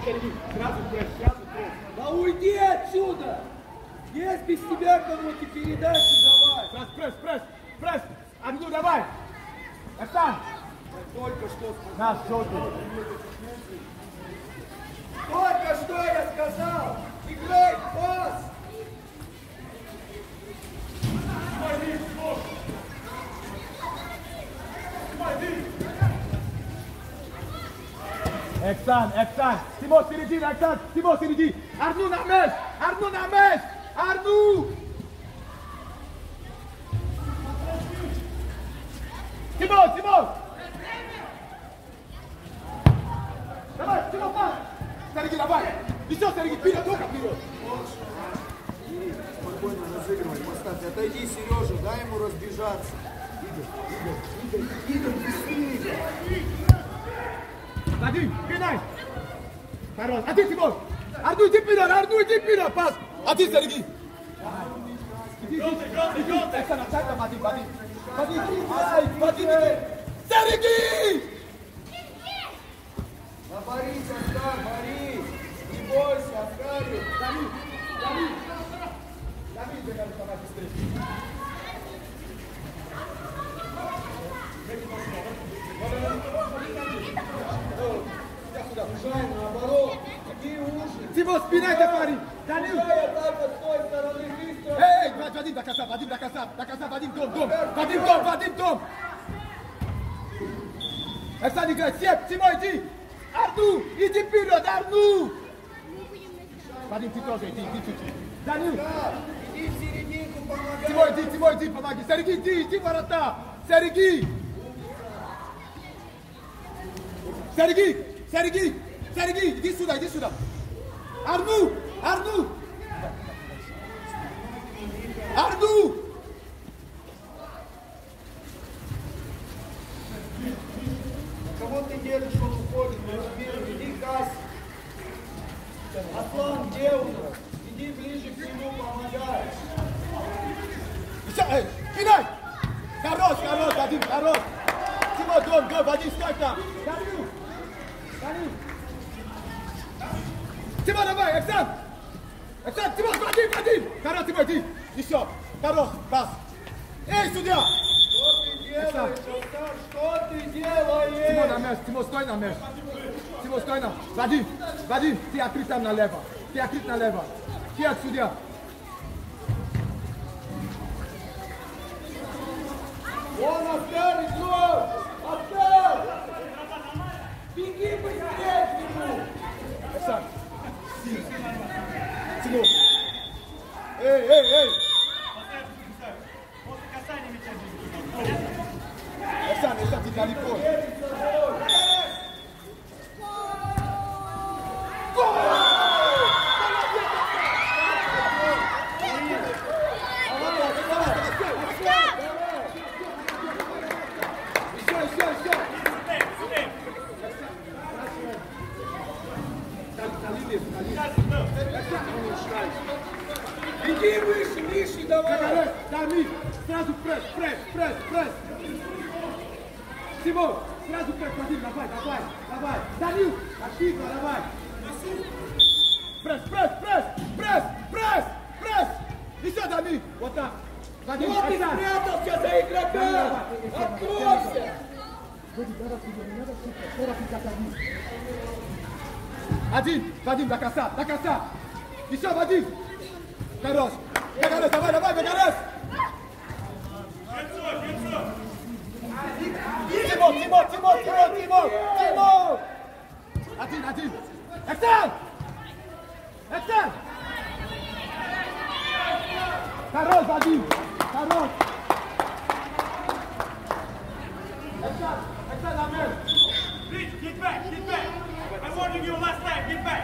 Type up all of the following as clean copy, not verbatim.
Сергей, сразу пресс, сразу пресс. Да уйди отсюда! Есть без тебя кому-то передачи давай! Сразу пресс, пресс, пресс! Арну, давай! Оксан! Только что сказал. Наш шоты. Только что я сказал! Играй пас! Eksan, Eksan! Timo seredi, Eksan! Timo seredi! Arnu na mecz! Arnu na mecz! Arnu! Timo, Timo! Давай, Тимо, пас! Сергей, давай! Еще, Сергей, вперед, только вперед! Спокойно разыгрывай, поставь. Отойди, Сережа, дай ему разбежаться. Игорь, быстрее! Вадим, пинай! Хорош! А ты, Тимур! Арну, иди вперед, пас! А ты, Сергей! Иди! Эксан, отчайка, Вадим! Вадим! Сергей! Да борись, Оскар, борись! Не бойся, Оскарик! Давид, бегай, давай быстрее! Бежай, наоборот! Иди уши! Тимо, спинайте, парень! Данил! Атака с той стороны, быстро! Эй, Вадим, до конца, Вадим, дом! Эксан играет, Сеп, Тимо, иди! Арну, иди вперед, Арну! Вадим, ты тоже, иди чуть-чуть. Данил! Иди в серединку, помогай! Тимо, иди, помоги! Сергей, иди в ворота! Сергей, иди сюда! Арну! Кого ты держишь, он уходит, я уверен, иди к кассе. Аслан, где у нас? Иди ближе к нему, помогай. Еще, пинай! Хорош, Вадим, хорош! Тимо, дом, Вадим, стой там! Данил! Тимо, давай, Эксан, Тимо, Вадим! Хорош, Тимо, иди! Еще! Хорош, пас! Эй, судья! Что ты делаешь, Оскар? Что ты делаешь? Тимо, стой на мяч! Вадим, ты открыт там налево! Ты от судья! Вон Оскар идет! Оскар! Беги быстрее к нему! Эксан! Тимо! Эй! Эксан, ты далеко! Беги выше, давай! Дамир, сразу пресс! Тимур, сразу пресс, Вадим, давай! Данил, активно, давай! Пресс! Еще, Дамир, вот так! Вадим, Вот ты спрятался за игрока! Откройся! Вадим, до конца! Еще, Вадим! Хорош! Давай, Бегарес! Тимо! Один! Эксан! Хорош, Вадим! Эксан, Амир! Please, get back! I warned you last time, get back!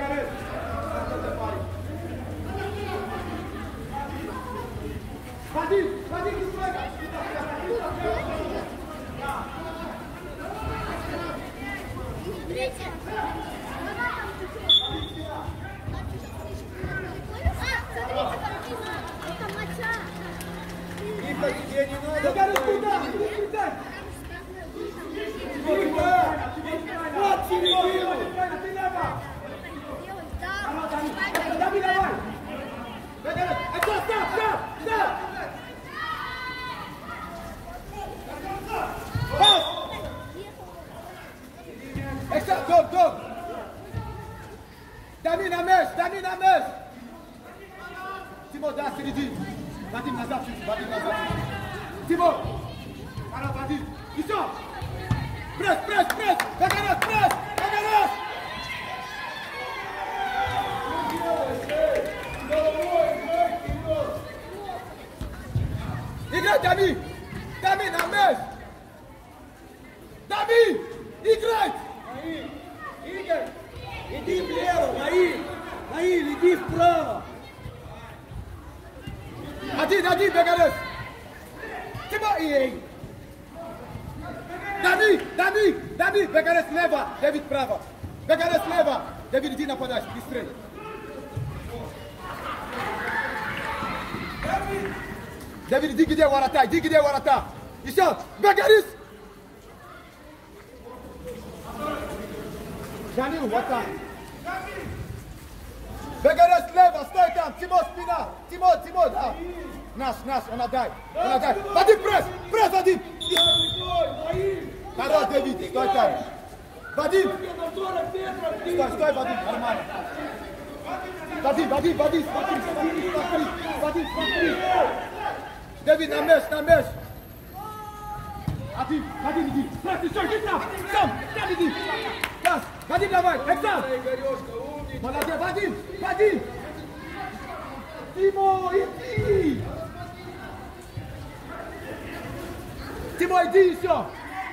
Вадим, ты сюда! Тихо, тебе не надо! Бегарес, куда? Тихо! Вот середину! Ты лево! на мяч! Тимур, да, впереди! Вадим, назад чуть-чуть, Вадим, назад чуть-чуть! Тимур! Пора, Вадим! Еще! Пресс! Бекарес! Играй, Дами! Дами, на мяч! Дами! Играй! Игорь, иди влево, Наиль, иди вправо. Один, Бекарес! Тимур, ей! Дами! Бекарес слева, Дэвид право! Бекарес слева! Дэвид, иди нападай, быстрее! Дэвид, иди где ворота! Еще! Бекарес! Данил, вот так! Бекарес слева, стой там! Тимур, спина! Тимур, да! Наш, он отдай! Вадим, пресс, Вадим! Хорош, Дэвид, стой там! Вадим! Стой, Вадим, нормально! Вадим, смотри! Дэвид, на мяч! Вадим, иди! Пресс, еще, иди там! Сам, иди! Газ! Вадим, давай! Экзам! Молодец, Вадим! Тимо, иди! Тимо, иди еще!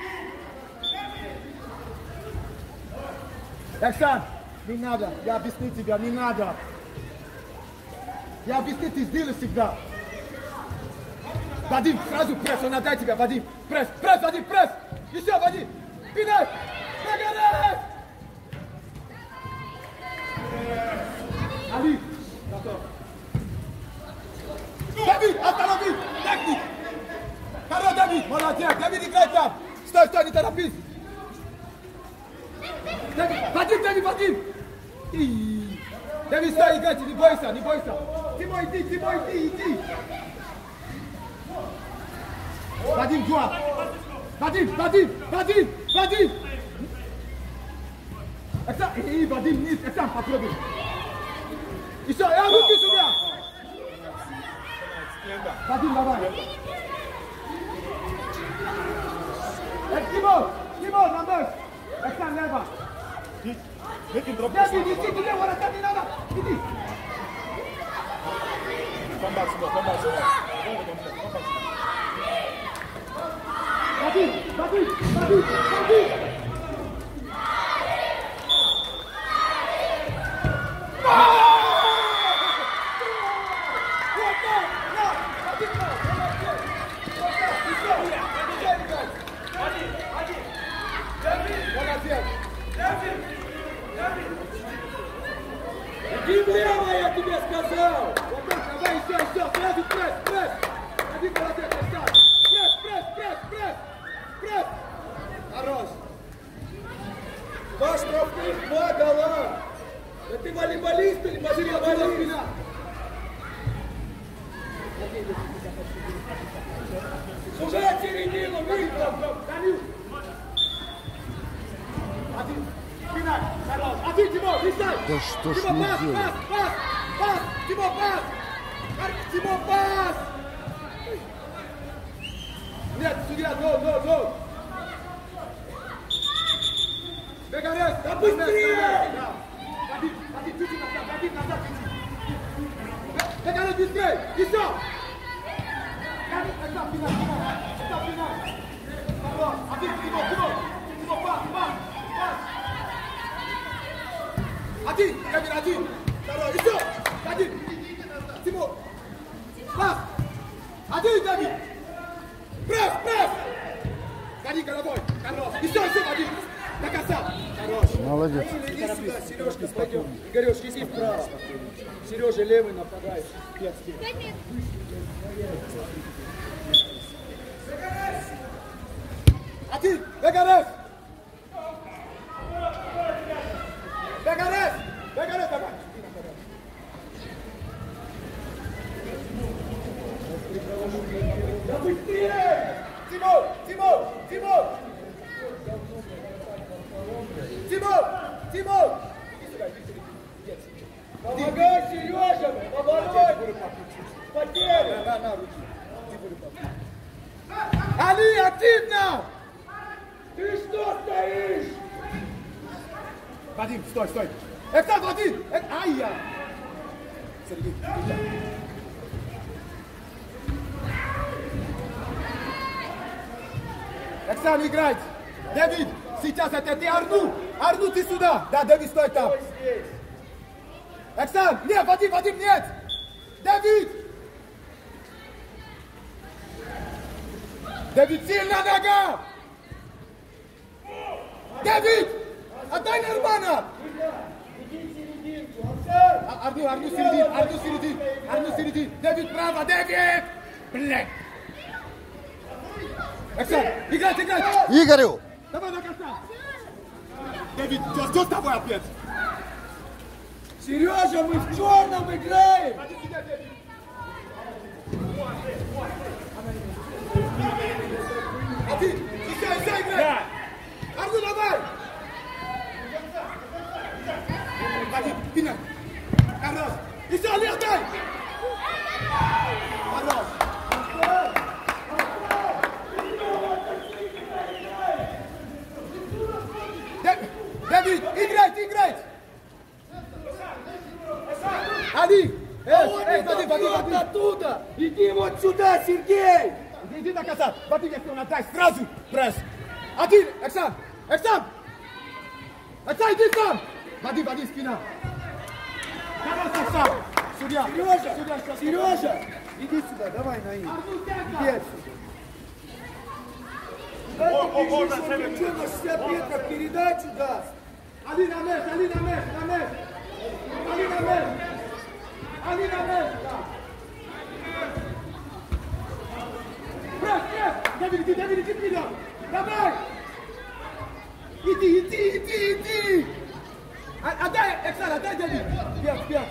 Эксан, не надо, я объясню тебе, не надо. Я объясню, ты сделай всегда. Вадим, сразу пресс, он отдай тебя, Вадим. Пресс, Вадим, пресс! Еще, Вадим! Пинай! Бекарес! Ali, готов. Давид, останови! Техник! Хорош, Давид, молодец! Давид, играй там! Стой, не торопись! Вадим! Давид, стой, играйте, не бойся! Тимо, иди! Вадим, два! Вадим! Вадим, низ, сам попробуй! Еще, руки сюда! Вадим, давай! Тимур, на мяч! Эксан, лево! Иди, туда, ворота, не надо! Иди! Come back. Вадим! Иди влево, я тебе сказал! Вот так, давай, еще! Пресс! Вадим, молодец, Эксан! Пресс! Хорош! Два штрафных, 2 гола! Да ты волейболист или баскетболист? Сужай середину, выиграл! Один! Спина! Хорош! Один, Тимур, листай! Да что ж Тимур, не делать? пас! Тимур, пас! Нет, судья, гол! Бекарес! Да быстрее! Вадим, чуть-чуть назад, Бекарес, быстрее! Еще! Эксан, финал! Хорош! Один, Тимур, пас! Один! Второй, еще! Один! Тимур! Пас! Один, Давид! Пресс! Гони головой! Хорош! Еще, Вадим! До конца! Хорош! Молодец. Иди сюда, Сережка, пойдем. Игорёш, иди вправо. Сережа левый нападает. Один! Бекарес, давай! Да быстрее! Тимур! Иди сюда, иди сюда. Помогай, Сережа! Поворот! Потеря! На, руки. Али, активно! Ты что стоишь? Вадим, стой! Эксан, Вадим! Ай-я! Сергей, Эксан, играть! Дэвид, сейчас это ты, Арну! Арну, ты сюда! Да, Дэвид, стой там! Эксан! Нет, Вадим, нет! Дэвид! Дэвид, сильно нога! Дэвид! Отдай нормально! Арну середин! Дэвид, право, Дэвид! Блядь! Эксан, играть! Игорю! Давай до конца! Дэвид, что с тобой опять? Сережа, мы в черном играем! А ты, еще играй! Арну, давай! Вадим, пинай! Хорош! Еще, Али, отдай! Хорош! Дэвид, играть! Али! Вадим! Оттуда! Иди вот сюда, Сергей! Иди до конца! Вадим, если он отдай, сразу пресс! Один! Эксан! Эксан, иди сам! Вадим, спина! Давай, Эксан! Судья! Сережа! Иди сюда, давай на их. Иди отсюда. Он что, на 60 метров передачу даст? Али на мяч! Пресс! Дэвид, иди вперед! Давай! Иди! Отдай, Эксан, отдай, Дэвид! Вперед!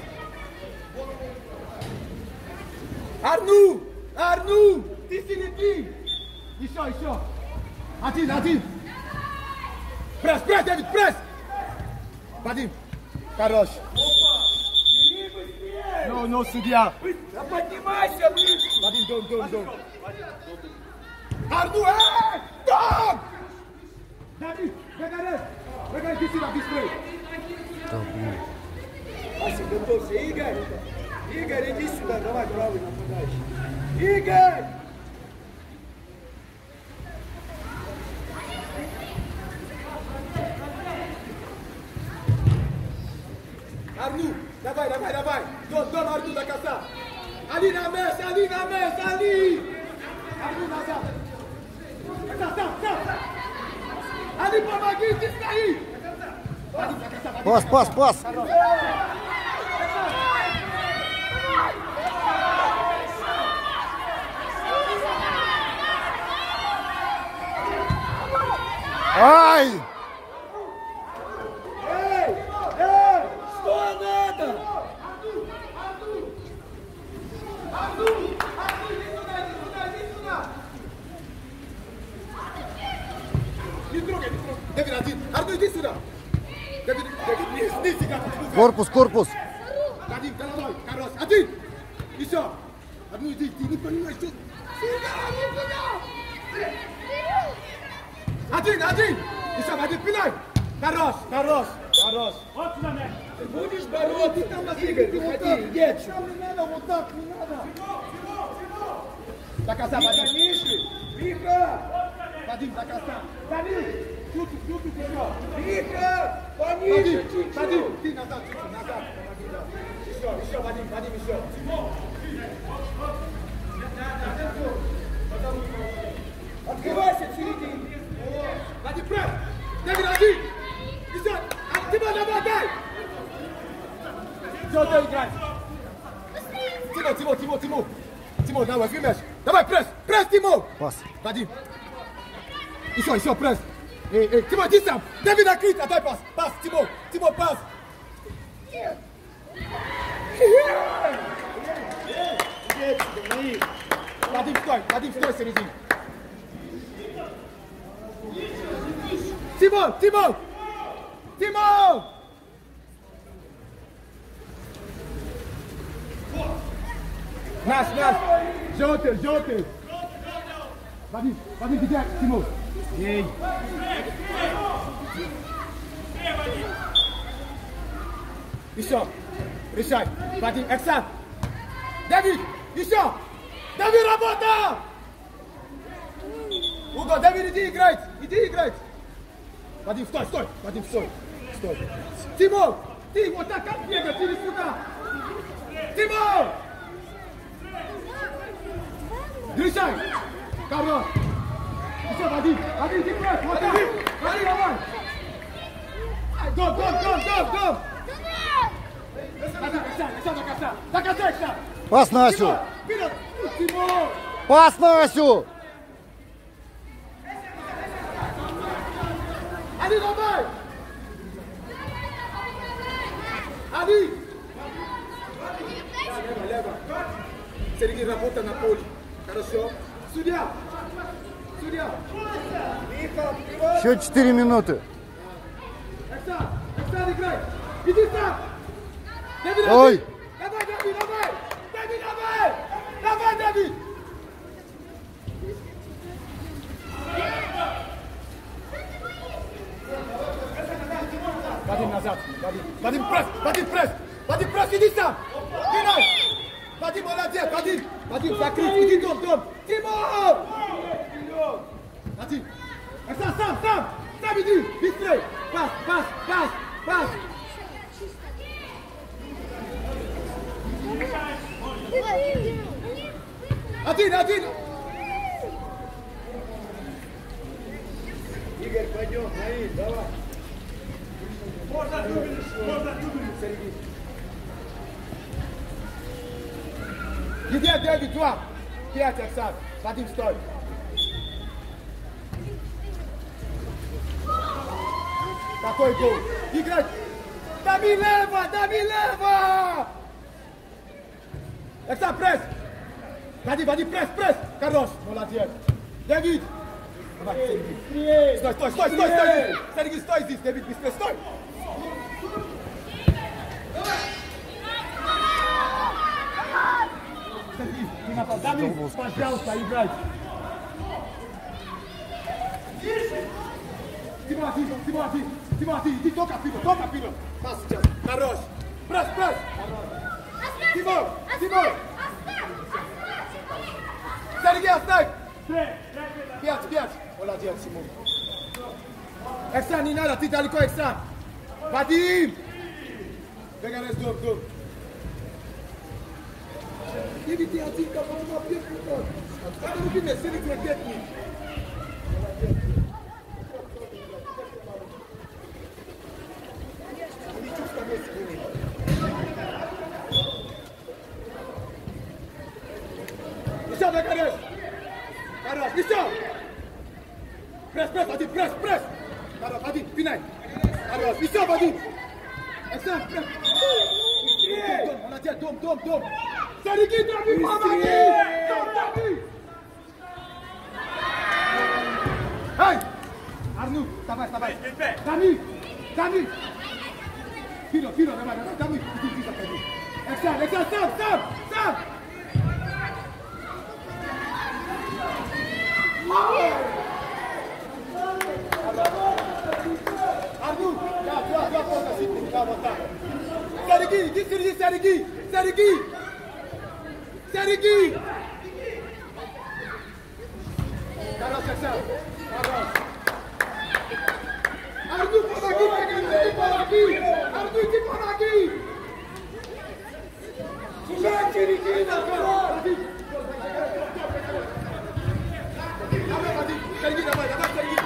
Арну! Ты середин! Еще! Один! Пресс, Дэвид, пресс! Вадим, хорош! Бери быстрее! No, судья! Да поднимайся, выше! Вадим, дом! Арну, дом! Дэвид, бегай, иди сюда, быстрее! Вася, готовься. Игорь, иди сюда, давай правый нападающий. Игорь! Арну, давай! Дом, Арну, до конца! Али на мяч! Арну назад! Стоп! Али, помоги, ты стоишь! Пас! Ай! Эй! Что надо? Арну, иди сюда! Не трогай! Дэвид, один! Арну, иди сюда! Дэвид, не сига! Корпус! Вадим, головой! Хорош! Один! Еще! Арну, иди, ты не понимаешь, что... Сюда! Один! Еще, Вадим, пинай! Хорош! Вот сюда, мяч. Ты будешь бороться? Игорь, выходи, иди отсюда. Не надо, вот так, не надо! До конца, Вадим! Вика! Вадим, до конца! Вадим! Чуть еще! Вика! Пониже чуть-чуть! Вадим, ты назад, помоги, да. Еще, Вадим, еще! Открывайся в середине! Вадим, пресс! Дэвид, один! Еще! Тимон, давай, дай! Все, дай играть! Тимон, давай, возьми мяч! Давай, пресс, Тимон! Пас! Вадим! Еще, пресс! Эй, Тимон, иди сам! Дэвид открыт, отдай пас! Тимон, пас! Вадим, стой, середин! Тимон! Nas. Желтый. Вадим, иди, Тимур. Ей. Еще. Решай. Вадим, Эксан. Давид, еще. Давид, работа! Уго, Давид, иди играть. Вадим, стой. Вадим, стой. Тимур, ты вот так как бегать, иди сюда. Тимур! Решай. Карл. Еще, Вадим, иди играть. Вот так. Вадим, давай. Дом. До конца. Пас на Асю. Тимур! Пас на Асю. Али, давай! Али! Лево. Сергей, работа на поле. Хорошо. Судья! Еще 4 минуты. Эксан, играй! Иди сам! Ой! Давай, Давид! Вадим, назад! Вадим, пресс! Иди сам! Вадим, молодец! Вадим, закрыть! Иди, дом! Тимур! Вадим! Эксан, сам! Иди! Быстрей! Пас! Один! Игорь, пойдем, Наиль, давай. Можно дубль. Сергей. Где Дэвид, 2? 5, Оксан. Вадим, стой. Какой гол? Играть! Дави лево! Оксан, пресс! Вадим, пресс! Хорош, молодец. Дэвид! Давай, Сергей. Стой! Сергей, стой здесь, Дэвид, быстрее, стой! Сергей, ты напал. Давид, пожалуйста, играй. Тимофей, иди только вперед. Пас сейчас. Хорош. Пресс. Тимур. Сергей, оставь. 5. Молодец, Тимур. Эксан, не надо, ты далеко, Эксан. Вадим. Бегарес, дом. Évitez un tir comme on a bien fait. Attends, vous mettez celui qui est technique. Michel, Bekares. Carlos, Michel. Press, Vadim, press. Carlos, Vadim, Pinay. Carlos, Michel, Vadim. Exam, press. On a dit, dom. Sergi, David, David. Hey! Arnoux, давай. David. Filo, давай. David, Exam, Sam. Arnoux, Sergi, dis Sergi. Carlos, Exam. Arnoux, por aquí. Sergi, давай, Sergi.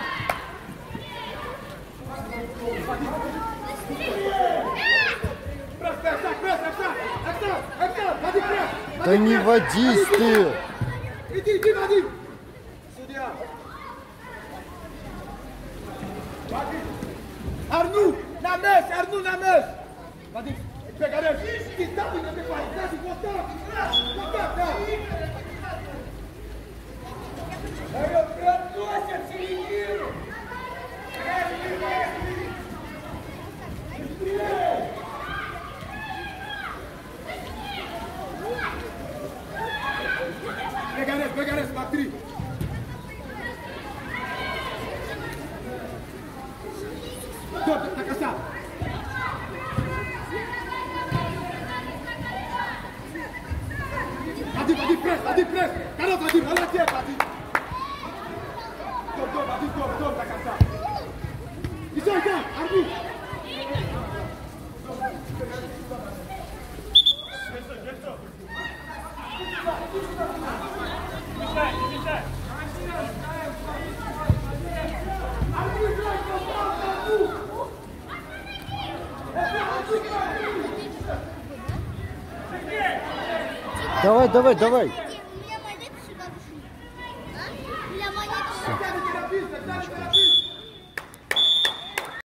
Да не водись ты! Иди, Вадим! Судья! Arnoux, na mèche! Вадим, Бегарес! Ты там не набивай! Вот так! Прятался в середину! Vadim, press. Cannot, Vadim. Volontiers, Vadim. Tom, Vadim, Tom, t'as qu'à ça. Ils sont, arbitre. Давай, давай, давай. У меня монета сюда душит. А? У меня монета сюда.